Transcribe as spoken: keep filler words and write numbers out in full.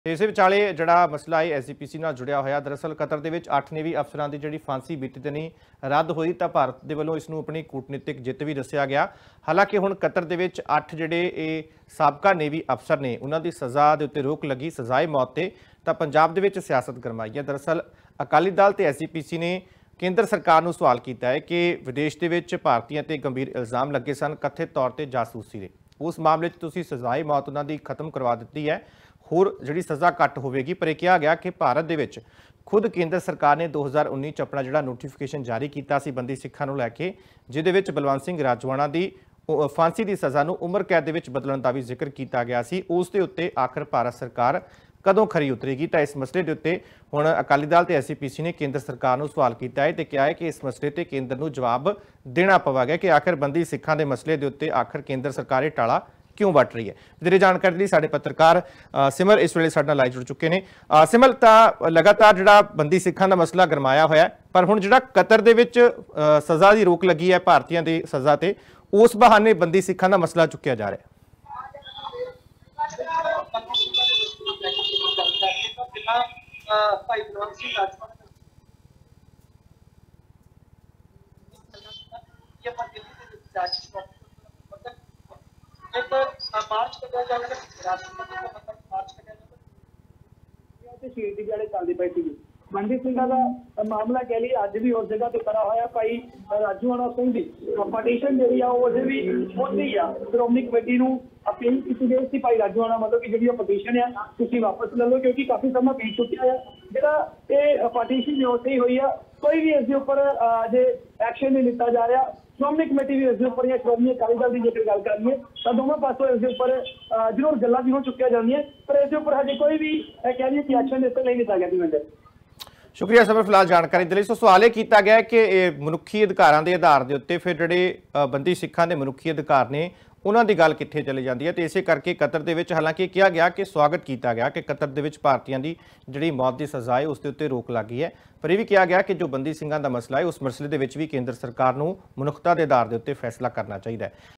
इस विचाले जिहड़ा मसला है एस जी पी सी नाल जुड़िया होया। दरअसल कतर दे विच अठ नेवी अफसरां दी जिहड़ी फांसी बीती दिनी रद्द होई तां भारत दे वल्लों इस नूं अपनी कूटनीतिक जित भी दस्सिया गया। हालांकि हुण कतर दे विच अठ जिहड़े इह साबका नेवी अफसर ने उन्हां दी सज़ा दे उत्ते रोक लगी सज़ाए मौत ते तां पंजाब दे विच सियासत गरमाई है। दरअसल अकाली दल ते एस जी पी सी ने केंद्र सरकार नूं सवाल कीता है कि विदेश दे विच भारतीयां ते गंभीर इल्जाम लगे सन कथित तौर ते जासूसी दे। उस मामले च तुसीं सज़ाए मौत उन्हां दी खत्म करवा दित्ती है, होर जिहड़ी सज़ा घट होवेगी। पर यह कहा गया कि भारत दे विच खुद केंद्र सरकार ने दो हज़ार उन्नीस च अपना जिहड़ा नोटिफिकेशन जारी किया सी बंदी सिखां नूं लैके, जिहदे विच बलवंत सिंह राजवाणा दी फांसी की सज़ा नूं उम्र कैद दे विच बदलण दा भी जिक्र किया गया सी। उस दे उत्ते आखिर भारत सरकार कदों खरी उतरेगी। तो इस मसले के उत्ते हुण अकाली दल ते एस जी पी सी ने केंद्र सरकार नूं सवाल किया है तो कहा है कि इस मसले ते केंद्र नूं जवाब देना पवेगा कि आखिर बंदी सिखां दे मसले के उत्ते आखिर केंद्र सरकार इह टाला क्यों वट रही है। ਵਧੇਰੇ जानकारी लिए साडे पत्रकार सिमर इस वेले साडे नाल लाइव जुड़ चुके हैं। सिमर तां लगातार जिहड़ा बंदी सिखां दा मसला गरमाया होया, पर हुण जिहड़ा कतर दे विच सज़ा दी रोक लगी है भारतीयां दी सज़ा ते, उस बहाने बंदी सिखां दा मसला चुक्या जा रहा है। मार्च चलती पई थी बंदी सिंह का मामला कह लीए अज भी उस जगह पर खड़ा होया। भाई राजूआणा सिंह की पटीशन जी अजे भी उसे ही आ श्रोमणी कमेटी को अपील की गई थी। भाई राजूआणा मतलब कि जी पटीशन है तुम वापस ले लो, क्योंकि काफी समा बीत चुका है। जो पटीशन उसे ही हुई है, कोई भी इसके उपर अजे एक्शन नहीं लिया जा रहा। श्रोमणी कमेटी भी इसके उपर या श्रोमणी अकाली दल की जेकर गल करिए तो दोनों पासों इसके उपर जरूर गल्लां भी हो चुकिया जांदियां, पर इसके उपर हजे कोई भी कह लीए कि एक्शन इस नहीं लिया गया। शुक्रिया समर फिलहाल जानकारी के लिए। सो सवाल यह किया गया है कि मनुखी अधिकारों के आधार के उत्ते फिर जिहड़े बंदी सिखां दे मनुखी अधिकार ने उन्हां दी गल कित्थे चली जाती है। तो इस करके कतर दे विच हालांकि कहा गया कि स्वागत किया गया कि कतर दे विच भारतीयों की जिहड़ी मौत की सज़ा है उसके उत्ते रोक लग गई है। पर यह भी कहा गया कि जो बंदी सिंघां दा मसला है उस मसले दे विच भी केंद्र सरकार नूं मनुखता के आधार के उत्ते फैसला करना चाहिए।